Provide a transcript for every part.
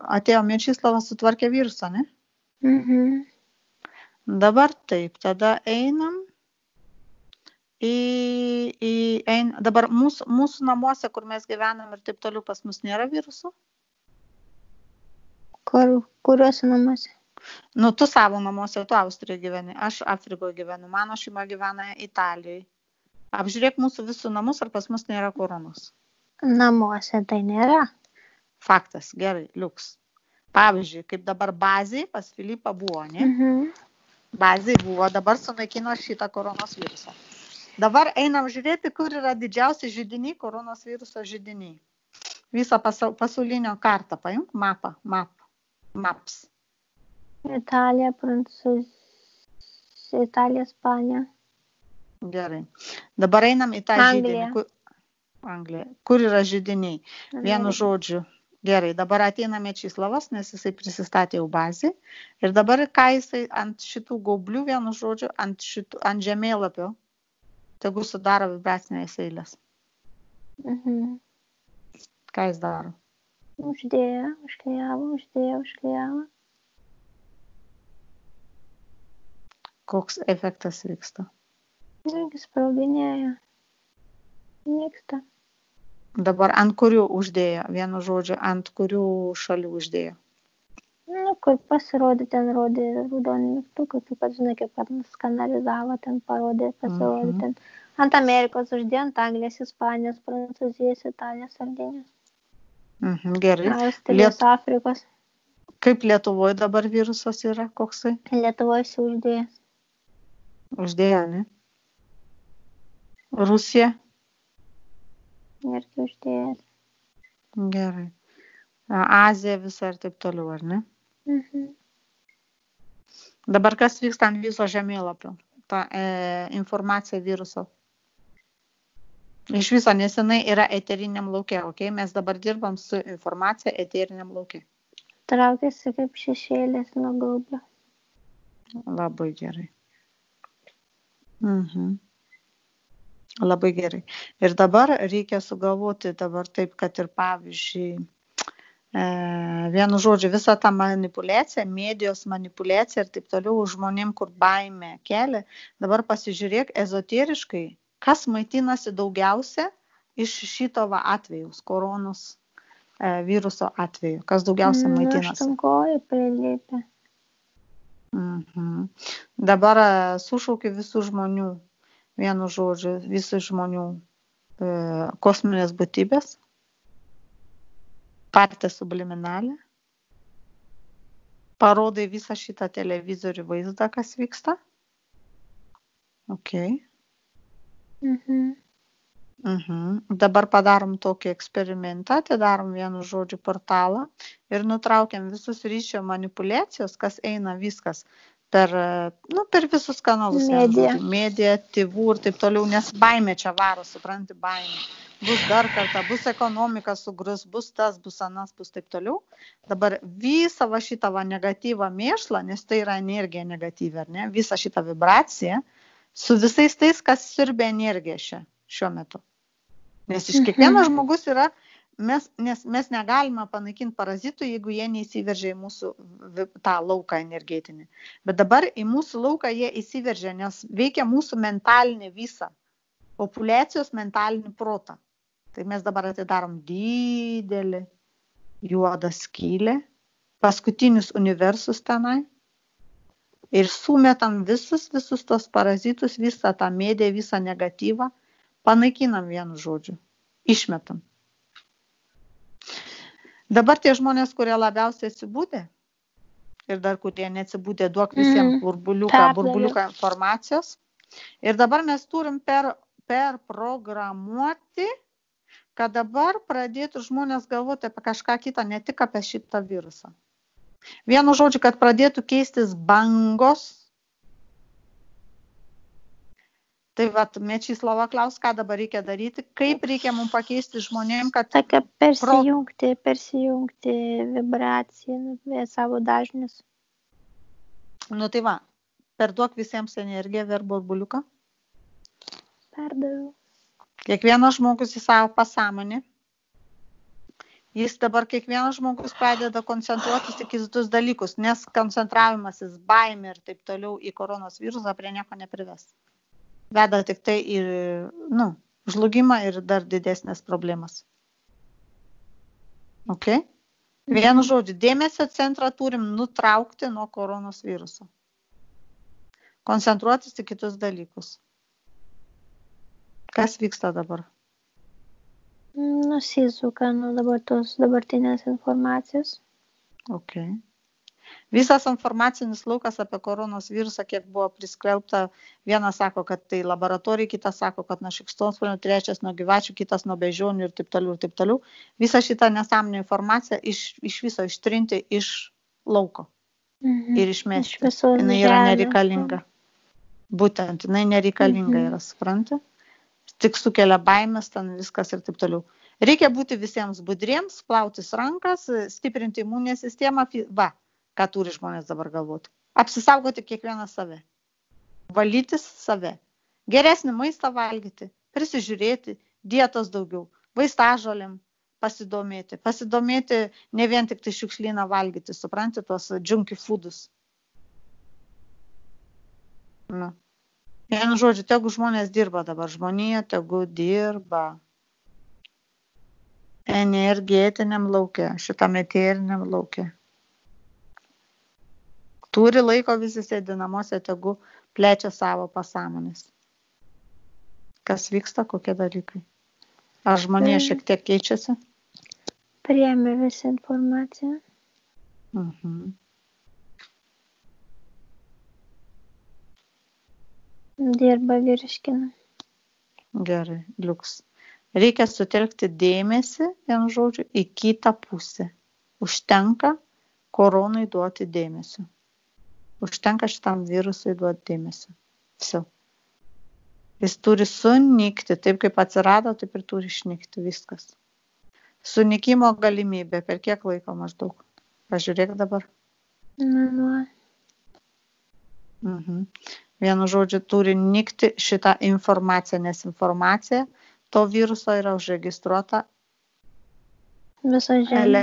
atėjo Mečislavas, sutvarkė virusą, ne? Mhm. Dabar taip, tada einam dabar mūsų namuose, kur mes gyvenam ir taip toliau, pas mus nėra virusų. Kuriuose namuose? Nu, tu savo namuose, tu Austrijoje gyveni, aš Afrikoje gyvenu, mano šeima gyvena Italijoje. Apžiūrėk mūsų visų namus, ar pas mus nėra koronos. Namuose tai nėra. Faktas, gerai, liuks. Pavyzdžiui, kaip dabar bazai pas Filipą buvo, ne? Mhm. Bazai buvo, dabar sunaikino šitą koronos virusą. Dabar einam žiūrėti, kur yra didžiausi židiniai, koronos viruso židiniai. Visą pasaulinio kartą paimk, maps. Italija, Prancūzija, Italija, Ispanija. Gerai. Dabar einam į tą židinį. Anglija. Kur yra židiniai? Vienu žodžiu. Gerai, dabar ateina Mečislavas, nes jisai prisistatė jau bazį. Ir dabar ką jisai ant šitų gaublių, vienu žodžiu, ant žemėlapio, tegu sudaro vibracinės eilės. Mhm. Ką jis daro? Uždėjo, užklijavo. Koks efektas vyksta? Irgi sproginėjo. Nyksta. Dabar ant kurių uždėjo? Vienu žodžiu, ant kurių šalių uždėjo? Nu, kur pasirodė, ten rodė raudonį mygtuką, tu kad žinai, kaip kad skanalizavo, ten parodė, pasirodė ten. Ant Amerikos uždėjo, ant Anglijos, Ispanijos, Prancūzijos, Italijos, Sardinijos. Gerai. Austrijos, Afrikos. Kaip Lietuvoje dabar virusas yra? Koksai? Lietuvoje jis uždėjęs. Uždėjo, ne? Rusija? Irgi uždėjęs. Gerai. Azija visą ir taip toliau, ar ne? Mhm. Dabar kas vyksta ant viso žemėlapio? Ta informacija viruso. Iš viso nesenai yra eteriniam lauke, ok? Mes dabar dirbam su informacija eteriniam lauke. Traukiasi kaip šešėlis nuo gaublio. Labai gerai. Labai gerai. Ir dabar reikia sugalvoti dabar taip, kad ir pavyzdžiui, vienu žodžiu, visą tą manipulaciją, medijos manipulaciją ir taip toliau žmonėm, kur baimė kelia, dabar pasižiūrėk ezoteriškai, kas maitinasi daugiausia iš šito atvejaus, koronos viruso atveju, kas daugiausia maitinasi. Aštunkoji prilipė. Dabar sušaukiu visų žmonių, vienu žodžiu, visų žmonių kosminės būtybės, partę subliminalę, parodai visą šitą televizorių vaizdą, kas vyksta. Ok. Dabar padarom tokį eksperimentą, atidarom vienu žodžiu portalą ir nutraukiam visus ryšio manipulacijos, kas eina viskas per visus kanalus. Media, tėvų ir taip toliau, nes baimė čia varo, supranti, baimė. Bus dar kartą, bus ekonomika sugrius, bus tas, bus anas, bus taip toliau. Dabar visą šitą negatyvą mėšlą, nes tai yra energija negatyvi, ar ne? Visą šitą vibraciją su visais tais, kas siurbia energiją šiuo metu. Nes iš kiekvieno žmogus yra, nes mes negalime panaikinti parazitų, jeigu jie neįsiveržia į mūsų tą lauką energetinį. Bet dabar į mūsų lauką jie įsiveržia, nes veikia mūsų mentalinį visą, populiacijos mentalinį protą. Tai mes dabar atidarom didelį juodą skylę, paskutinius universus tenai ir sumetam visus tos parazitus, visą tą mediją, visą negatyvą. Panaikinam vienu žodžiu. Išmetam. Dabar tie žmonės, kurie labiausiai atsibūdė ir dar kurie neatsibūdė, duok visiems burbuliuką informacijos. Ir dabar mes turim perprogramuoti, kad dabar pradėtų žmonės galvoti apie kažką kitą, ne tik apie šitą virusą. Vienu žodžiu, kad pradėtų keistis bangos. Tai Mečislavą klaus, ką dabar reikia daryti, kaip reikia mums pakeisti žmonėm, kad... Tokia persijungti vibraciją, savo dažnius. Nu tai va, perduok visiems energiją per burbuliuką. Perdaviau. Kiekvienas žmogus į savo pasąmonę Jis dabar kiekvienas žmogus pradeda koncentruotis į kitus dalykus, nes koncentravimasis, baimė ir taip toliau į koronos virusą prie nieko neprives. Veda tik tai į žlugimą ir dar didesnės problemas. Ok? Vienu žodžiu, dėmesio centrą turim nutraukti nuo koronos viruso. Koncentruotis į kitus dalykus. Kas vyksta dabar? Nusisuka nuo dabartinės informacijos. Ok. Visas informacinis laukas apie koronos virusą, kiek buvo priskelbta, vienas sako, kad tai laboratorijai, kitas sako, kad nuo šikšnosparnių, trečias nuo gyvačių, kitas nuo beždžionių ir taip toliau, ir taip toliau. Visą šitą nesąmonę informaciją iš viso ištrinti iš lauko ir išmesti. Jinai yra nereikalinga. Būtent, jinai nereikalinga yra, supranti? Tik sukelia baimės, ten viskas ir taip toliau. Reikia būti visiems budriems, plautis rankas, stiprinti imuninę sistemą. Ką turi žmonės dabar galvoti. Apsisaugoti kiekvieną save. Valytis save. Geresnį maistą valgyti, prisižiūrėti, dietos daugiau, vaistažolėm pasidomėti. Pasidomėti ne vien tik tai šiukšlyną valgyti, supranti, tuos junky foodus. Vienu žodžiu, tegu žmonės dirba dabar, žmonija tegu dirba energetiniam lauke, šitam eteriniam lauke. Turi laiko visi sėdi namuose, tegu plečia savo pasąmonės. Kas vyksta, kokie dalykai? Ar žmonija šiek tiek keičiasi? Priėmė visą informaciją. Dirba virškina. Gerai, liuks. Reikia sutelkti dėmesį, vienu žodžiu, į kitą pusę. Užtenka koronai duoti dėmesio. Užtenka šitam virusui duoti dėmesio. Visi. Jis turi sunykti, taip kaip atsirado, taip ir turi išnykti viskas. Sunykimo galimybė, per kiek laiko maždaug? Pažiūrėk dabar. Vienu žodžiu, turi nykti šitą informaciją, nes informacija to viruso yra užregistruota viso žemė.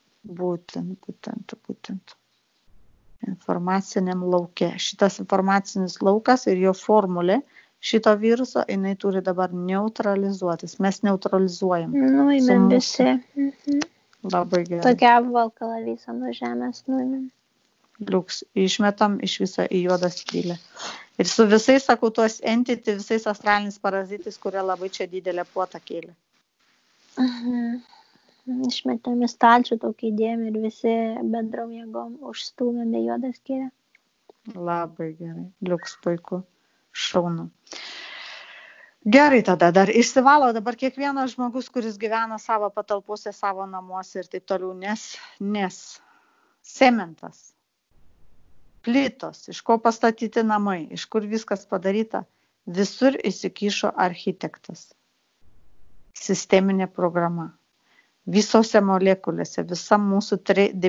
Būtent. Informaciniam lauke. Šitas informacinis laukas ir jo formulė šito viruso, jinai turi dabar neutralizuotis. Mes neutralizuojam. Nuimėm visi. Labai gerai. Tokia apvalkalą visą nuo žemės nuimėm. Liuks, išmetam iš viso į juodą skylę. Ir su visais, sakau, tuos entity, visais astraliniais parazitais, kurie labai čia didelę puotą kėlė. Išmetėm į stalčių tokį dėmį ir visi bendrom jėgom užstūmėm į juodą skylę. Labai gerai. Liuks, puiku. Šaunu. Gerai, tada dar išsivalo dabar kiekvienas žmogus, kuris gyvena savo patalpose, savo namuose ir taip toliau, nes cementas, plytos, iš ko pastatyti namai, iš kur viskas padaryta, visur įsikišo architektas. Sisteminė programa. Visose molekulėse, visam mūsų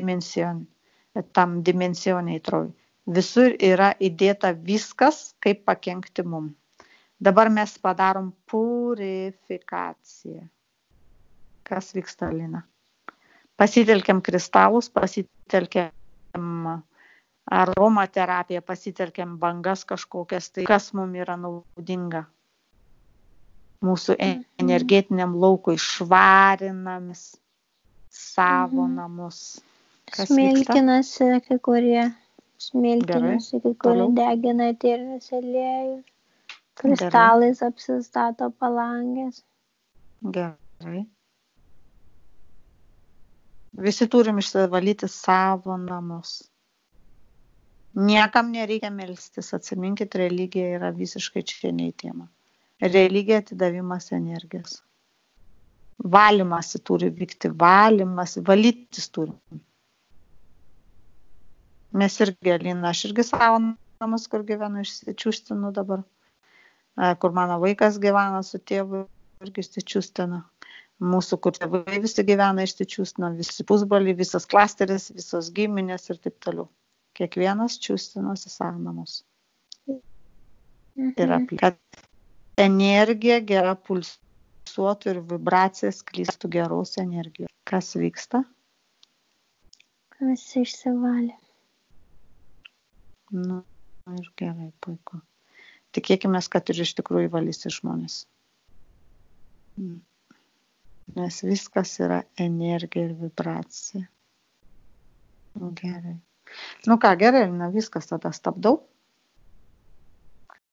tam dimensioniai troj. Visur yra įdėta viskas, kaip pakenkti mum. Dabar mes padarom purifikaciją. Kas vyksta, Lina? Pasitelkiam kristalus, pasitelkiam aromaterapiją, pasitelkiam bangas kažkokias, tai kas mum yra naudinga. Mūsų energetiniam laukui švarinamis savo namus. Kas smilkinasi kai kurie. Smilkinasi kai kurie, degina eterinius aliejus. Kristalais apsistato palangės. Gerai. Visi turim išsivalyti savo namus. Niekam nereikia melstis. Atsiminkit, religija yra visiškai čia ne į temą. Religija atidavimas energijos. Valymasi turi vykti, valytis turim. Mes irgi, Alina, aš irgi savo namus, kur gyvenu, išsičiūstinu dabar. Kur mano vaikas gyvena su tėvu, irgi išsičiūstina. Mūsų, kur tėvai visi gyvena, išsičiūstina, visi pusbroliai, visas klasteris, visos giminės ir taip toliau. Kiekvienas čiūstinosi savo namus. Ir kad energija gera pulsuotų pulsuotų ir vibracijas sklistų geros energijos. Kas vyksta? Visi išsivalė. Nu, ir gerai, puiku. Tikėkime, kad ir iš tikrųjų valysi žmonės. Nes viskas yra energija ir vibracija. Gerai. Nu ką, gerai, viskas tada stabdau.